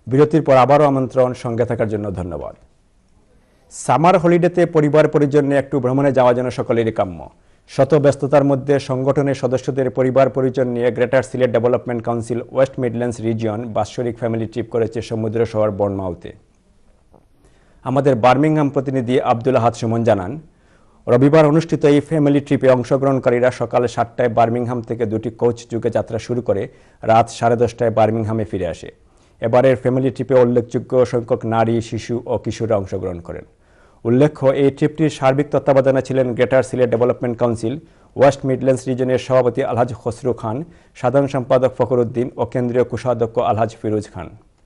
বিরতির পর আবারও আমন্ত্রণ, সঙ্গে থাকার জন্য ধন্যবাদ। সামার হলিডেতে পরিবার পরিজন নিয়ে একটু ভ্রমণে যাওয়া যেন সকলেরই কাম্য। শত ব্যস্ততার মধ্যে সংগঠনের সদস্যদের পরিবার পরিজন নিয়ে greater Sylhet development council West Midlands region বাৎসরিক ফ্যামিলি ট্রিপ করেছে সমুদ্র শহর বর্নমাউথে। আমাদের বার্মিংহাম প্রতিনিধি আব্দুল আহাদ সুমন জানান, রবিবার অনুষ্ঠিত এই ফ্যামিলি ট্রিপে অংশগ্রহণকারীরা সকাল 7টায় বার্মিংহাম থেকে 2টি কোচ যুগে যাত্রা শুরু করে রাত 10:30টায় বার্মিংহামে ফিরে আসে। এবারের ফ্যামিলি ট্রিপে উল্লেখযোগ্য সংখ্যক নারী, শিশু ও কিশোররা অংশগ্রহণ করেন। উল্লেখ্য, এই ট্রিপটির সার্বিক তত্ত্বাবধানে ছিলেন greater Sylhet development council West Midlands রিজনের সভাপতি আলহাজ খসরু খান, সাধারণ সম্পাদক ফখরুদ্দিন ও কেন্দ্রীয় কোষাধ্যক্ষ আলহাজ ফিরোজ খান।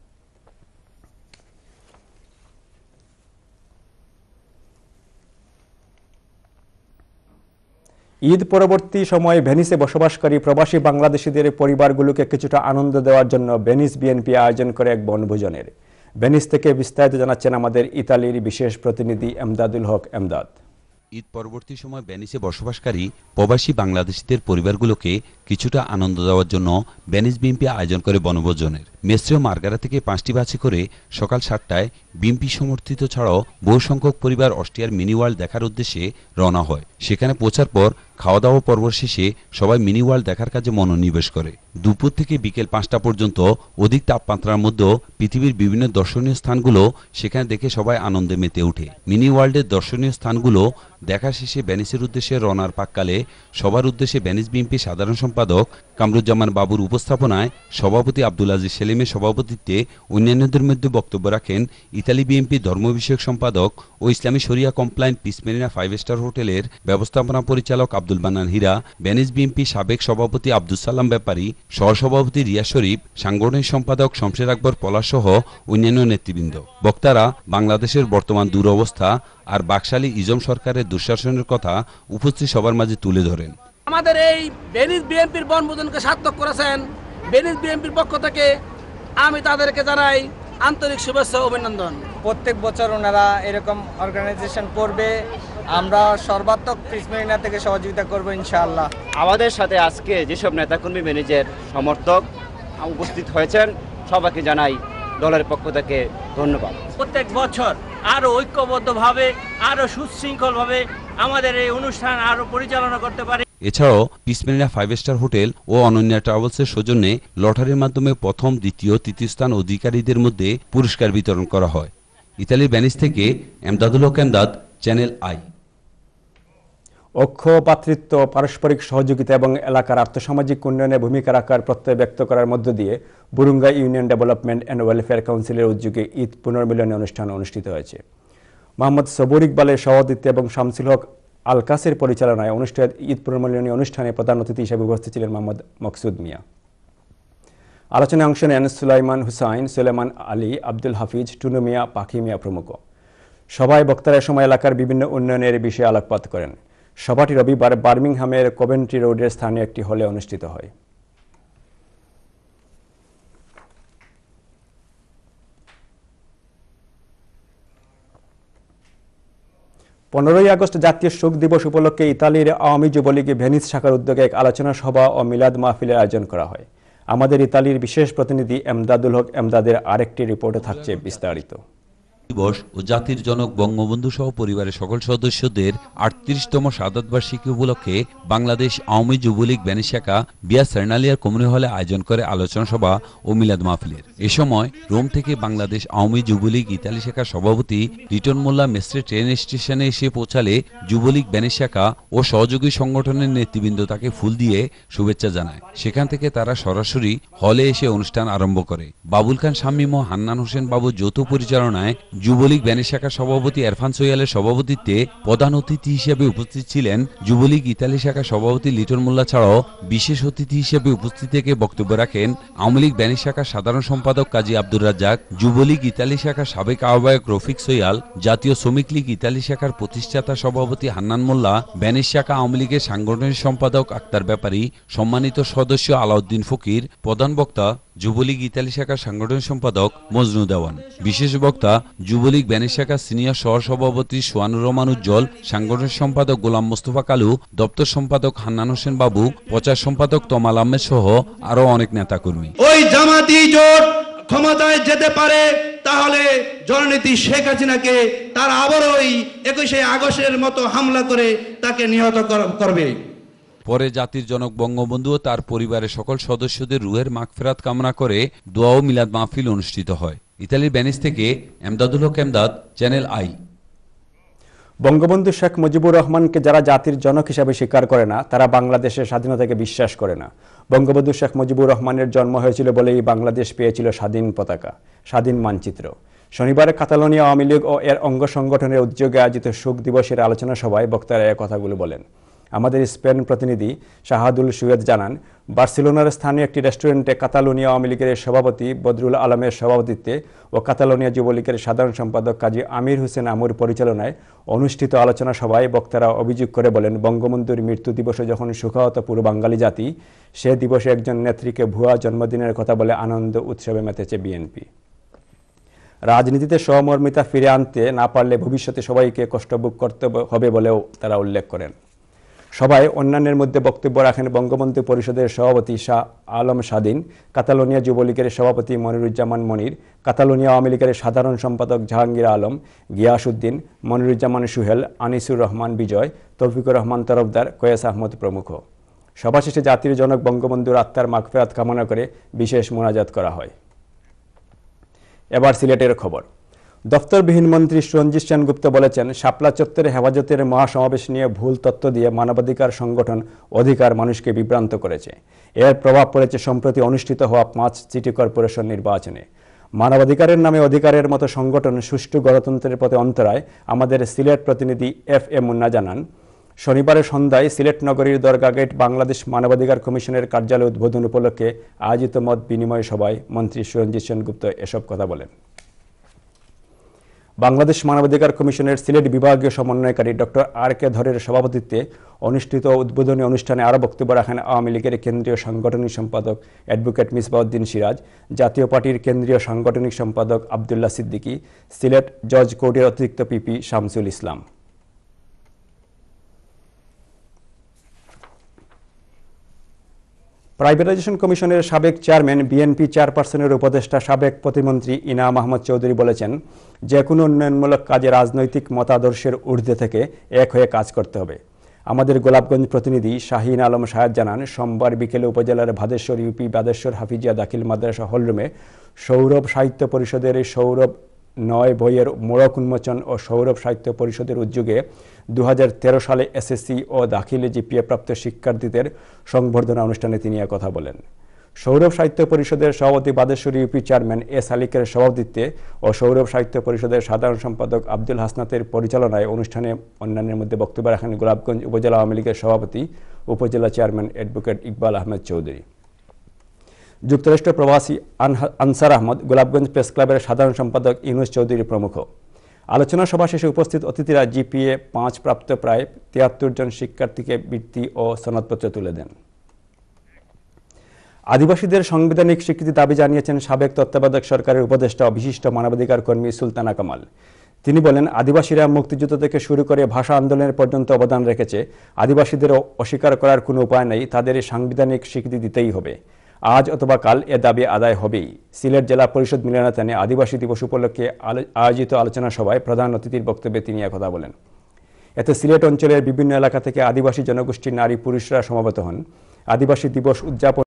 ঈদ পরবর্তী সময়ে ভেনিসে বসবাসকারী প্রবাসী বাংলাদেশিদের পরিবারগুলোকে কিছুটা আনন্দ দেওয়ার জন্য ভেনিস বিএনপি আয়োজন করে এক বনভোজনের। ভেনিস থেকে বিস্তারিত জানাচ্ছেন আমাদের ইতালির বিশেষ প্রতিনিধি এমদাদুল হক এমদাদ। ঈদ পরবর্তী সময় ভেনিসে বসবাসকারী প্রবাসী বাংলাদেশিদের পরিবারগুলোকে কিছুটা আনন্দ দেওয়ার জন্য ভেনিস বিএনপি আয়োজন করে বনভোজনের। মেস্ট্রিও মার্গারা থেকে 5টি বাসে করে সকাল 7টায় বিএনপি সমর্থিত ছাড়াও বহু সংখ্যক পরিবার অস্ট্রিয়ার মিনি ওয়ার্ল্ড দেখার উদ্দেশ্যে রওনা হয়। সেখানে পৌঁছার পর খাওয়া দাওয়া পর্ব শেষে সবাই মিনি ওয়ার্ল্ড দেখার কাজে মনোনিবেশ করে। দুপুর থেকে বিকেল 5টা পর্যন্ত অধিক তাপমাত্রার মধ্যেও পৃথিবীর বিভিন্ন দর্শনীয় স্থানগুলো সেখানে দেখে সবাই আনন্দে মেতে ওঠে। মিনি ওয়ার্ল্ডের দর্শনীয় স্থানগুলো দেখা শেষে ভেনিসের উদ্দেশ্যে রওনার পাককালে সবার উদ্দেশ্যে ভেনিস বিএনপি সাধারণ সম্পাদক কামরুজ্জামান বাবুর উপস্থাপনায় সভাপতি আব্দুল আজিজ সেলিমের সভাপতিত্বে অন্যান্যদের মধ্যে বক্তব্য রাখেন ইতালি বিএনপি ধর্ম বিষয়ক সম্পাদক ও ইসলামী শরিয়া কমপ্লায়েন্ট পিস মেরিনা 5 স্টার হোটেলের ব্যবস্থাপনা পরিচালক আব্দুল বান্নান হীরা, ভেনিস বিএনপি সাবেক সভাপতি আব্দুল সালাম ব্যাপারী, সহসভাপতি রিয়া শরীফ, সাংগঠনিক সম্পাদক শমশের আকবর পলাশ সহ অন্যান্য নেতৃবৃন্দ। বক্তারা বাংলাদেশের বর্তমান দুরবস্থা আর বাকশালী ইজম সরকারের দুঃশাসনের কথা উপস্থিত সবার মাঝে তুলে ধরেন। আমাদের এই ভেনিস বিএনপির বনভোজনকে সার্থক করেছেন ভেনিস বিএনপির পক্ষ থেকে আমি তাদেরকে জানাই আন্তরিক শুভেচ্ছা ও অভিনন্দন। প্রত্যেক বছর ওনারা এরকম অর্গানাইজেশন করবে, আমরা সর্বাত্মক পিস মেরিনা থেকে সহযোগিতা করব ইনশাআল্লাহ। আমাদের সাথে আজকে যেসব নেতাকর্মী ম্যানেজার সমর্থক উপস্থিত হয়েছেন সবাইকে জানাই দলের পক্ষ থেকে ধন্যবাদ। প্রত্যেক বছর আরো ঐক্যবদ্ধভাবে আরো সুশৃঙ্খলভাবে আমাদের এই অনুষ্ঠান আরো পরিচালনা করতে পারে। এছাড়াও পিস মেরিনা 5 স্টার হোটেল ও অনন্যা ট্রাভেলসের সৌজন্যে লটারির মাধ্যমে প্রথম, দ্বিতীয়, তৃতীয় স্থান অধিকারীদের মধ্যে পুরস্কার বিতরণ করা হয়। ইতালির ভেনিস থেকে এমদাদুল হক এমদাদ, চ্যানেল আই। ঐক্য, পাতৃত্ব, পারস্পরিক সহযোগিতা এবং এলাকার আর্থসামাজিক উন্নয়নে ভূমিকা রাখার প্রত্যয় ব্যক্ত করার মধ্য দিয়ে Burunga union development and welfare কাউন্সিলের উদ্যোগে ঈদ পুনর্মিলনী অনুষ্ঠান অনুষ্ঠিত হয়েছে। মোহাম্মদ সবুর ইকবালের সভাপতিত্বে এবং শামসুল হক আলকাসের পরিচালনায় অনুষ্ঠিত ঈদ পুনর্মিলনী অনুষ্ঠানে প্রধান অতিথি হিসেবে উপস্থিত ছিলেন মোহাম্মদ মকসুদ মিয়া। আলোচনায় অংশ নেন সুলাইমান হুসাইন, সুলেমান আলী, আব্দুল হাফিজ, টুনু মিয়া, পাখি মিয়া প্রমুখ। সভায় বক্তারা সময় এলাকার বিভিন্ন উন্নয়নের বিষয়ে আলোকপাত করেন। সভাটি রবিবার বার্মিংহামের কভেন্ট্রি রোডের স্থানীয় একটি হলে অনুষ্ঠিত হয়। 15ই আগস্ট জাতীয় শোক দিবস উপলক্ষে ইতালির আওয়ামী যুবলীগের ভেনিস শাখার উদ্যোগে এক আলোচনা সভা ও মিলাদ মাহফিলের আয়োজন করা হয়। আমাদের ইতালির বিশেষ প্রতিনিধি এমদাদুল হক এমদাদের আরেকটি রিপোর্টে থাকছে বিস্তারিত। দিবস ও জাতির জনক বঙ্গবন্ধু সহ পরিবারের সকল সদস্যদের 38তম শাহাদাত বার্ষিকী উপলক্ষে বাংলাদেশ আওয়ামী যুবলীগ ভেনিস শাখা বিয়া সার্নালিয়ার কমিউনি হলে আয়োজন করে আলোচনা সভা ও মিলাদ মাহফিলের। এ সময় রোম থেকে বাংলাদেশ আওয়ামী যুবলীগ ইতালি শাখার সভাপতি রিটন মোল্লা মেস্ট্রে ট্রেন স্টেশনে এসে পৌঁছালে যুবলীগ ভেনিস শাখা ও সহযোগী সংগঠনের নেতৃবৃন্দ তাকে ফুল দিয়ে শুভেচ্ছা জানায়। সেখান থেকে তারা সরাসরি হলে এসে অনুষ্ঠান আরম্ভ করে। বাবুল খান শামীম ও হান্নান হোসেন বাবু যৌথ পরিচালনায় যুবলীগ ভেনিস শাখার সভাপতি এরফান সোয়ালের সভাপতিত্বে প্রধান অতিথি হিসেবে উপস্থিত ছিলেন যুবলীগ ইতালি শাখার সভাপতি লিটন মোল্লা ছাড়াও বিশেষ অতিথি হিসেবে উপস্থিত থেকে বক্তব্য রাখেন আওয়ামী লীগ ভেনিস শাখার সাধারণ সম্পাদক কাজী আব্দুর রাজ্জাক, যুবলীগ ইতালি শাখার সাবেক আহ্বায়ক রফিক সোয়াল, জাতীয় শ্রমিক লীগ ইতালি শাখার প্রতিষ্ঠাতা সভাপতি হান্নান মোল্লা, ভেনিস শাখা আওয়ামী লীগের সাংগঠনিক সম্পাদক আক্তার ব্যাপারী, সম্মানিত সদস্য আলাউদ্দিন ফকির, প্রধান বক্তা যুবলীগ ইতালি শাখার সাংগঠনিক সম্পাদক মজনু দেওয়ান, বিশেষ বক্তা যুবলীগ ভেনিস শাখার সিনিয়র সহসভাপতি সোয়ানুর রহমান উজ্জ্বল, সাংগঠনিক সম্পাদক গোলাম মোস্তফা কালু, দপ্তর সম্পাদক হান্নান হোসেন বাবু, প্রচার সম্পাদক তমাল আহমেদ সহ আরো অনেক নেতাকর্মী। ওই জামাতি জোট ক্ষমতায় যেতে পারে তাহলে জননেত্রী শেখ হাসিনাকে তারা আবারও ওই 21শে আগস্টের মতো হামলা করে তাকে নিহত করবে। পরে জাতির জনক বঙ্গবন্ধু ও তার পরিবারের সকল সদস্যদের রুহের মাগফিরাত কামনা করে দোয়া ও মিলাদ মাহফিল অনুষ্ঠিত হয়। ইতালির ভেনিস থেকে এমদাদুল হক এমদাদ, চ্যানেল আই। বঙ্গবন্ধু শেখ মুজিবুর রহমানকে যারা জাতির জনক হিসাবে স্বীকার করে না, তারা বাংলাদেশের স্বাধীনতাকে বিশ্বাস করে না। বঙ্গবন্ধু শেখ মুজিবুর রহমানের জন্ম হয়েছিল বলেই বাংলাদেশ পেয়েছিল স্বাধীন পতাকা, স্বাধীন মানচিত্র। শনিবার কাতালোনিয়া আওয়ামী লীগ ও এর অঙ্গ সংগঠনের উদ্যোগে আয়োজিত শোক দিবসের আলোচনা সভায় বক্তারা এই কথাগুলো বলেন। আমাদের স্পেন প্রতিনিধি শাহাদুল সুয়েদ জানান, বার্সেলোনার স্থানীয় একটি রেস্টুরেন্টে কাতালোনিয়া আওয়ামী লীগের সভাপতি বদরুল আলমের সভাপতিত্বে ও কাতালোনিয়া যুবলীগের সাধারণ সম্পাদক কাজী আমির হোসেন আমুর পরিচালনায় অনুষ্ঠিত আলোচনা সভায় বক্তারা অভিযোগ করে বলেন, বঙ্গবন্ধুর মৃত্যু দিবসে যখন সুখাহত পুরো বাঙালি জাতি, সে দিবসে একজন নেত্রীকে ভুয়া জন্মদিনের কথা বলে আনন্দ উৎসবে মেতেছে বিএনপি। রাজনীতিতে সহমর্মিতা ফিরে আনতে না পারলে ভবিষ্যতে সবাইকে কষ্ট ভোগ করতে হবে বলেও তারা উল্লেখ করেন। সভায় অন্যান্যের মধ্যে বক্তব্য রাখেন বঙ্গবন্ধু পরিষদের সভাপতি শাহ আলম স্বাধীন, কাতালোনিয়া যুবলীগের সভাপতি মনিরুজ্জামান মনির, কাতালোনিয়া আওয়ামী লীগের সাধারণ সম্পাদক জাহাঙ্গীর আলম, গিয়াসউদ্দিন, মনিরুজ্জামান সুহেল, আনিসুর রহমান বিজয়, তৌফিকুর রহমান তরফদার, কয়েস আহমদ প্রমুখ। সভা শেষে জাতির জনক বঙ্গবন্ধুর আত্মার মাগফিরাত কামনা করে বিশেষ মোনাজাত করা হয়। এবার সিলেটের খবর। দফতরবিহীন মন্ত্রী সঞ্জিত সেনগুপ্ত বলেছেন, শাপলা চত্বরে হেফাজতের মহাসমাবেশ নিয়ে ভুল তথ্য দিয়ে মানবাধিকার সংগঠন অধিকার মানুষকে বিভ্রান্ত করেছে। এর প্রভাব পড়েছে সম্প্রতি অনুষ্ঠিত হওয়া 5 সিটি কর্পোরেশন নির্বাচনে। মানবাধিকারের নামে অধিকারের মতো সংগঠন সুষ্ঠু গণতন্ত্রের পথে অন্তরায়। আমাদের সিলেট প্রতিনিধি FA মুন্না জানান, শনিবারের সন্ধ্যায় সিলেট নগরীর দরগা গেট বাংলাদেশ মানবাধিকার কমিশনের কার্যালয় উদ্বোধন উপলক্ষে আয়োজিত মত বিনিময় সভায় মন্ত্রী সঞ্জিত সেনগুপ্ত এসব কথা বলেন। বাংলাদেশ মানবাধিকার কমিশনের সিলেট বিভাগীয় সমন্বয়কারী ডক্টর RK ধরের সভাপতিত্বে অনুষ্ঠিত উদ্বোধনী অনুষ্ঠানে আরও বক্তব্য রাখেন আওয়ামী লীগের কেন্দ্রীয় সাংগঠনিক সম্পাদক অ্যাডভোকেট মিসবাউদ্দিন সিরাজ, জাতীয় পার্টির কেন্দ্রীয় সাংগঠনিক সম্পাদক আবদুল্লাহ সিদ্দিকী, সিলেট জজ কোর্টের অতিরিক্ত পিপি শামসুল ইসলাম। প্রাইভেটাইজেশন কমিশনের সাবেক চেয়ারম্যান, বিএনপি চেয়ারপারসনের উপদেষ্টা সাবেক প্রতিমন্ত্রী ইনাম আহমদ চৌধুরী বলেছেন, যে কোনো উন্নয়নমূলক কাজে রাজনৈতিক মতাদর্শের ঊর্ধ্বে থেকে এক হয়ে কাজ করতে হবে। আমাদের গোলাপগঞ্জ প্রতিনিধি শাহিন আলম শাহেদ জানান, সোমবার বিকেলে উপজেলার ভাদেশ্বর ইউপি বাদেশ্বর হাফিজিয়া দাখিল মাদ্রাসা হলরুমে সৌরভ সাহিত্য পরিষদের সৌরভ 9 বইয়ের মোড়ক উন্মোচন ও সৌরভ সাহিত্য পরিষদের উদ্যোগে 2013 সালে SSC ও দাখিলে GPA প্রাপ্ত শিক্ষার্থীদের সংবর্ধনা অনুষ্ঠানে তিনি কথা বলেন। সৌরভ সাহিত্য পরিষদের সভাপতি বাদেশ্বর ইউপি চেয়ারম্যান S আলিকের সভাপতিত্বে ও সৌরভ সাহিত্য পরিষদের সাধারণ সম্পাদক আব্দুল হাসনাতের পরিচালনায় অনুষ্ঠানে অন্যান্যের মধ্যে বক্তব্য রাখেন গোলাপগঞ্জ উপজেলা আওয়ামী লীগের সভাপতি উপজেলা চেয়ারম্যান অ্যাডভোকেট ইকবাল আহমেদ চৌধুরী, যুক্তরাষ্ট্র প্রবাসী আনসার আহমদ, গোলাপগঞ্জ প্রেস ক্লাবের সাধারণ সম্পাদক ইউনুস চৌধুরী প্রমুখ। আলোচনা সভা শেষে উপস্থিত অতিথিরা GPA 5 প্রাপ্ত প্রায় 73 জন শিক্ষার্থীকে বৃত্তি ও সনদপত্র তুলে দেন। আদিবাসীদের সাংবিধানিক স্বীকৃতি দাবি জানিয়েছেন সাবেক তত্ত্বাবধায়ক সরকারের উপদেষ্টা ও বিশিষ্ট মানবাধিকার কর্মী সুলতানা কামাল। তিনি বলেন, আদিবাসীরা মুক্তিযুদ্ধ থেকে শুরু করে ভাষা আন্দোলনের পর্যন্ত অবদান রেখেছে। আদিবাসীদের অস্বীকার করার কোনো উপায় নেই, তাদের সাংবিধানিক স্বীকৃতি দিতেই হবে। আজ অথবা কাল এ দাবি আদায় হবেই। সিলেট জেলা পরিষদ মিলনায়তনে আদিবাসী দিবস উপলক্ষে আয়োজিত আলোচনা সভায় প্রধান অতিথির বক্তব্যে তিনি কথা বলেন। এতে সিলেট অঞ্চলের বিভিন্ন এলাকা থেকে আদিবাসী জনগোষ্ঠীর নারী পুরুষরা সমবেত হন। আদিবাসী দিবস উদযাপন